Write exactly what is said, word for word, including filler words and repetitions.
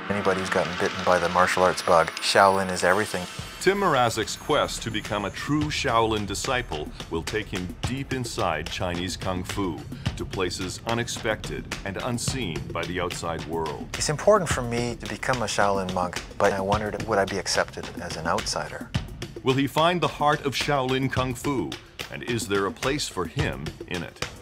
Anybody who's gotten bitten by the martial arts bug, Shaolin is everything. Tim Mrazek's quest to become a true Shaolin disciple will take him deep inside Chinese Kung Fu to places unexpected and unseen by the outside world. It's important for me to become a Shaolin monk, but I wondered, would I be accepted as an outsider? Will he find the heart of Shaolin Kung Fu, and is there a place for him in it?